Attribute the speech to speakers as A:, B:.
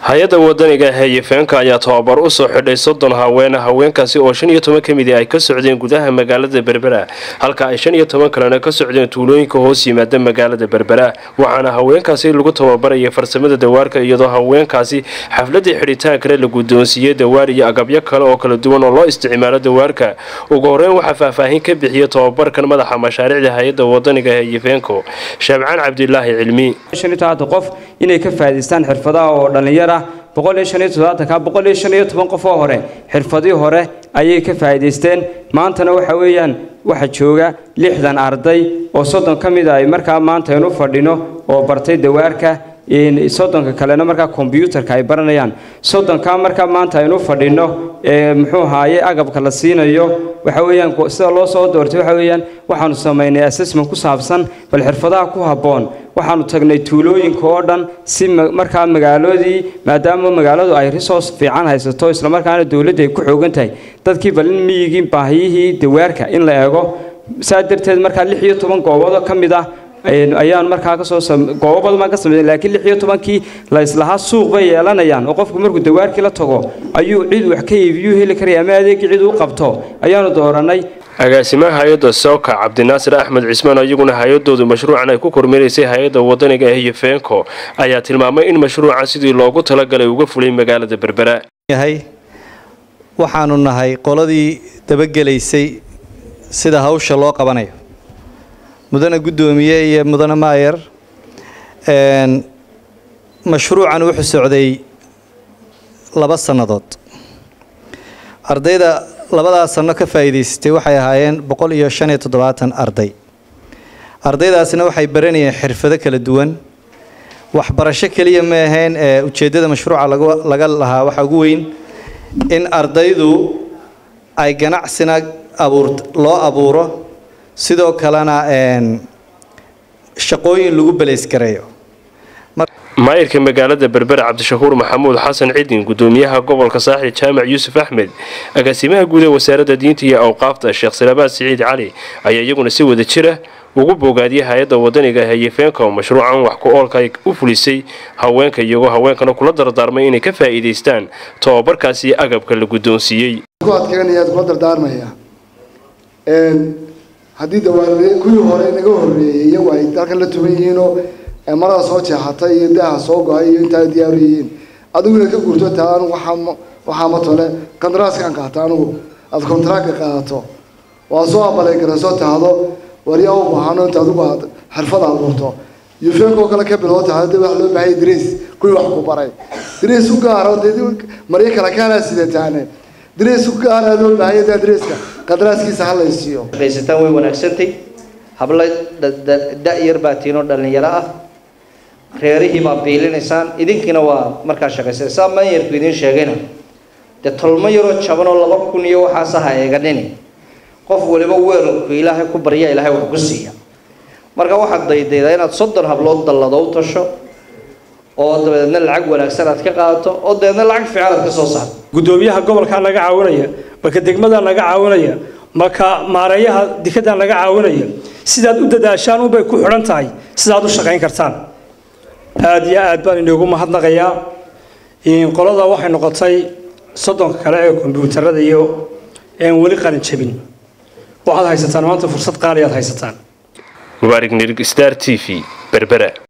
A: hay-adda wadaniga Hayfeenka ayaa tababar u soo xidhay 30 haweenkaasi oo 15 kamid ay ka socdeen gudaha magaalada Berbera halka ay 15 kalena ka socdeen tuulooyinka hoos yimaada magaalada Berbera waxaana haweenkaasi lagu tababarayay farsamada dawaarka iyadoo haweenkaasi xafladii xidhitaanka la guddoonsiiyay dawaar iyo agabyo kale oo kala duwan oo loo isticmaalo dawaarka ugu horreyn waxa faahfaahin ka bixiyay tababarkan madaxa mashaariicda hay-adda wadaniga Hayfeenka Shabcaan Cabdilaahi Cilmi
B: qof inay ka faa'iideystaan xirfadaha oo dhalinyaro 115 qof oo hore xirfadii hore ayay ka faa'iideysteen maantana waxa jooga 60 arday oo 30 kamid ah markaa maanta aynu fadhino oo bartay dawaarka soddonka kalena markaa computerka ay baranayaan soddonka markaa maanta aynu fadhino muxuu ahaayay agabka la siinayo sida loo soo doortay waxaanu sameynay assessment ku saabsan bal xirfadaha ku haboon waxaanu tagnay tuulooyinka oo dhan si markaa magaaladii maadaama magaaladu ay resource fiican haysato isla markaana dawladda ay ku xoogan tahay dadkii bal in miyigii baahiyihii dawaarka in la eego saadarteed markaa 16 goobood kamid ah ayaan markaa ka soo goobada ma ka sameeyay laakiin 16kii la islaha suuq bay yeelanayaan oo qofku markuu dawaarkii la tago ayuu cid wax ka iibiyo heli karay ama adeeg cid u qabto ayaanu dooranay
A: agaasimaha hay'adda Sooka Cabdinaasir Axmed Cismaan ayaguna hay'adoodu mashruucan ay ku kormeereysay hay'adda wadaniga Hayfeenka ayaa tilmaamay in mashruucan sidii loogu talagalay uga fulay magaalada Berbera
C: waxaanu nahay qoladii dabagaleysay sida hawsha loo qabanayo mudana gudoomiye iyo mudana maayer mashruucan wuxuu socday 2 sanadood ardayda labadaas sano ka faa'iideystay waxay ahaayeen 175 ardaydaasina waxay baranayeen xirfado kala duwan waxbarasho kaliya ma ahayn ujeedada mashruuca laga lahaa waxa ugu weyn in ardaydu ay ganacsina loo abuuro sidoo kalena shaqooyin lagu baleys gareeyo
A: maayirka magaalada Berbera Cabdishakuur Maxamuud Xasan Cidin gudoomiyaha gobolka Saaxil Jaamac Yuusuf Axmed agaasimaha guud ee wasaaradda diinta iyo awqaafta Sheekh Salabaad Saciid Cali ayaa iyaguna si wada jira ugu bogaadiyay hay'adda wadaniga Hayfeenka oo mashruucan wax ku oolka ay u fulisay haweenka iyagoo haweenkana kula dardaarmay inay ka faa'iideystaan tababarkaasi agabka la guddoonsiiyay
D: haddii dawaarade kuwii hore naga horreeyay iyagu ay dalkan la tuban yihiin oo marada soo jeexatay iyo daaha soo go'ay iyo inta diyaar yihiin adiguna ka gurto taan waxa ma tole qandaraaskan qaata anigu ad contract qaato waa soo abalay garasoo taado wariya u baahano inta adigu aad xirfad abuurto Hayfeenka kala ka bilowda hadda wax loo baahay dris kuwii wax ku baray dris u gaaro mariya kala kana sidataane dris u gaaro loo baahay driska qadaraaskiisa hal ay siiyo
E: qaysataan way wanaagsantay habla da'yar baatiino dhalinyaro ah reerihii ma biilinaysaan idinkina waa markaa shaqaysay saamaynayku idin sheegayna tolmo yaro jaban oo 2000 iyo waxa saha eeganini qof waliba weerarku Ilaahay ku barya Ilaahay wax ku siiya marka waxa daydeeda inaad 30 hablood dallado u tasho oo dabadeedna lacag wanaagsan aad ka qaadato oo deedna lacag fiican aad ka soo saarto
F: gudoomiyaha gobolka naga caawinaya marka degmada naga caawinaya marka maareeyaha dikada naga caawinaya sidaad u dadaashaan u bay ku xiran tahay sidaad u shaqeyn kartaan aad iyo aad baan inoogu mahadnaqayaa in qolada waxay noqotay 30 kale ee kombiyuutarada iyo wali qalin jabin waxaad haysataan maanta fursad qaali aad haysataan
A: Mubaarak Nirig Star TV Berbera